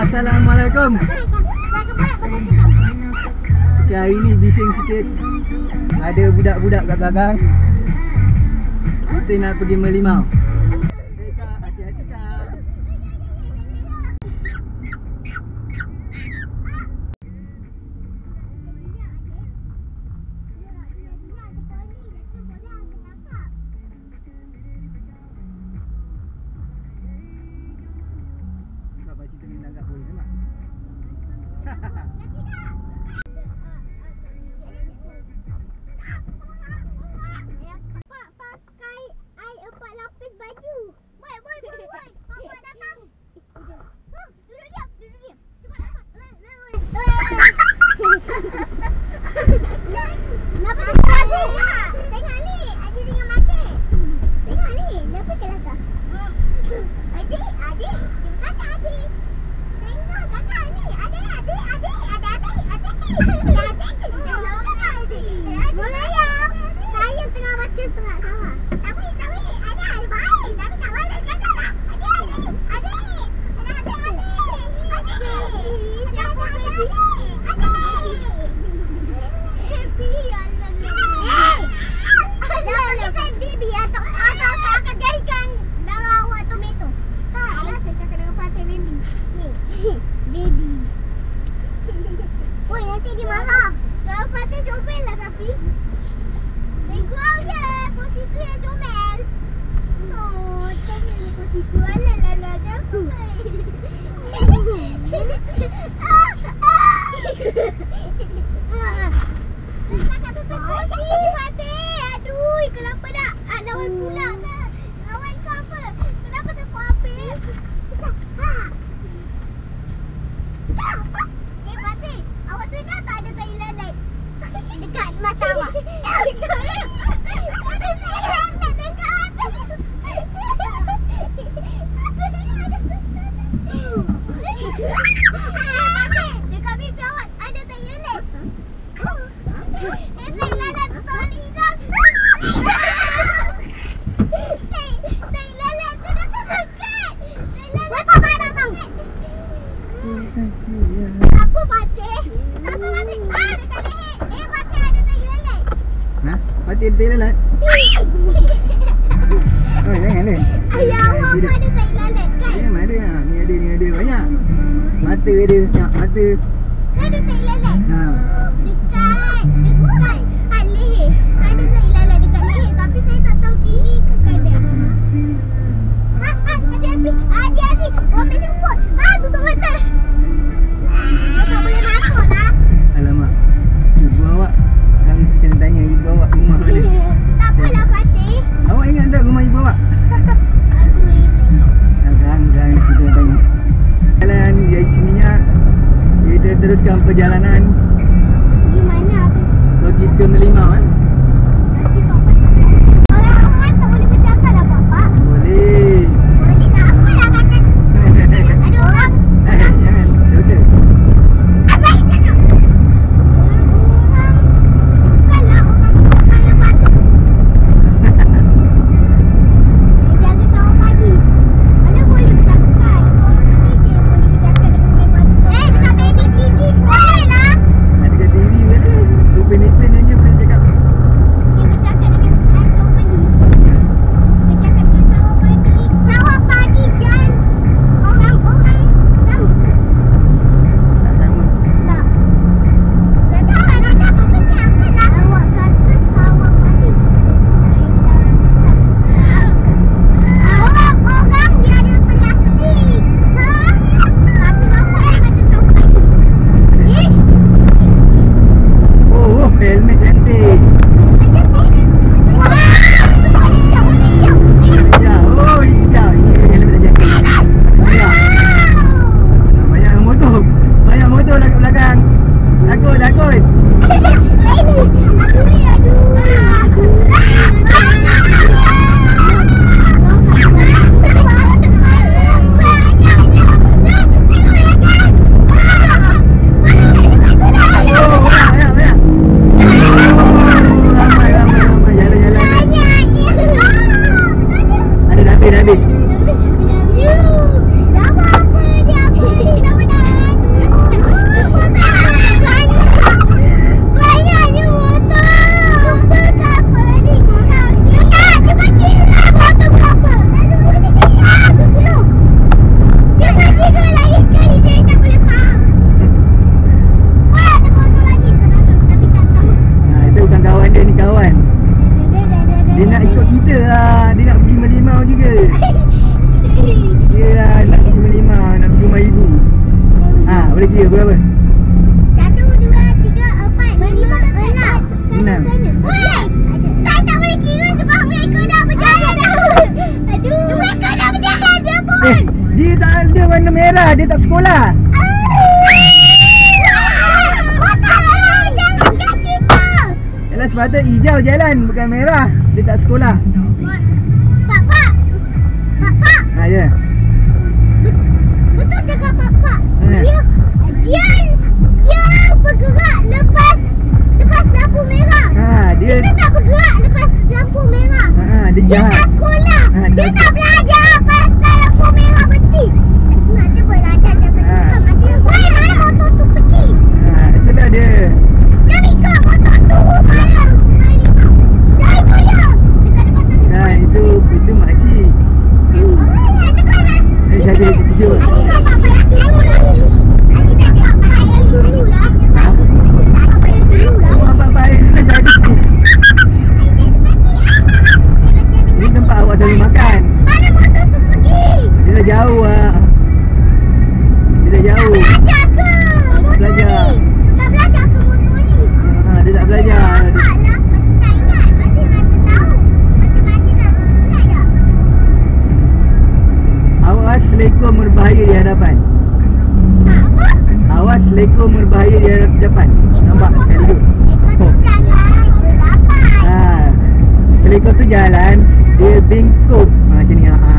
Assalamualaikum. Okay, hari ni bising sikit. Ada budak-budak kat belakang. Kita nak pergi melimau. Hey Kak, hati-hati Kak. Kak pakcik tengah tangkap boleh ke mak? Kenapa tak ada? Tengok ni, adik dengan makcik. Tengok ni, kenapa kelakar? Adik, terima kasih adik. Tengok kakak ni, adik. Boleh ya? Saya tengah baca surat sama. Tapi, ada baik. Tapi tak boleh kakak lah. Adik. Baby. Oi, nanti dia marah. Kalau patah comel lah tapi. Tengok je, kongsi tu yang comel. Oh, comel ni kongsi tu. Alah, jangan. Kakak tutup kongsi, Fatih. Aduh, kenapa tak? Lawan pula kan? Lawan kau apa? Kenapa tak kau apik? Fatih, awak sedar tak ada tahi lalat dekat mata awak? Ada tahi lalat dekat mata. Dekat pipi awak ada tahi lalat. Tahi lalat besar hijau. Tahi lalat tu dekat. Berapa barang bang? Apa Fatih? Dekat leher. Fatih ada tahi lalat. Nah, Fatih ada tahi lalat? Oh, jangan ni. Ayah awak pun ada tahi lalat kan? Ya, ada. Ni ada banyak. Mata ada, banyak mata. Kau ada tahi lalat? Ha. Dekat leher. Saya ada tahi lalat dekat leher tapi saya tak tahu kiri ke kanan. Hati-hati. Orang jemput. Tutup mata. Tak boleh masuk lah. Alamak. Ibu awak kan kena tanya ibu awak rumah mana. Tak apalah Fatih. Awak ingat tak rumah ibu awak? Sekarang kita tanya. Jalan dari sininya kita teruskan perjalanan Di mana apa? pergi ke Melimau Nanti Papa tak. Orang tak boleh bercakap lah Papa. Boleh. Boleh lah. Apalah kakak. Ada orang. Jangan. Betul. Apa itu? Bukanlah orang yang patut. Jaga sama padi. Mana boleh bercakap? Orang ni je boleh bercakap dengan main mata. Dekat baby TV boleh lah. Dekat TV boleh. Tu penetrate aja boleh cakap. Kira berapa? 1, 2, 3, 4, 5, 6. 6. Oi! Saya tak boleh kira sebab 2 ekor dah berjalan dah. Aduh. 2 ekor dah berjalan dia pun. Dia tak ada warna merah, dia tak sekolah. Yalah sepatutnya hijau jalan bukan merah. Dia tak sekolah. Pak. Ha ya. Betul cakap Pak. Ha. Dia bergerak lepas lampu merah. Ha dia Dia tak bergerak lepas lampu merah. dia Dia jahat. tak sekolah. Ha, Dia tak belajar pasal lampu merah berhenti. Mata belajar sampai Ha. buka mata. Woi, mana motor tu pergi? Ha itulah dia. Jangan ikut motor tu. Malam. Dah itu ya. Dekat depan sana. Ha itu makcik. Itu kanan. Saya ada tidur. Oh, apa baik ni jadi. Ini tempat awak cari makan. Mana motor tu pergi? Dia dah jauh ah. Dia dah jauh. Belajar ke motor Belajar. ni? Tak belajar ke motor ni? Dia tak belajar. Nampak lah. Masih tak ingat. Masih tahu. Masih tak ingat tak? Awas lekor berbahaya di hadapan. Apa? Awas lekor berbahaya di hadapan. Nampak kat situ. Ekor tu jalan. Ekor dapat. Ha. Lekor tu jalan, dia bengkok. Macam ni.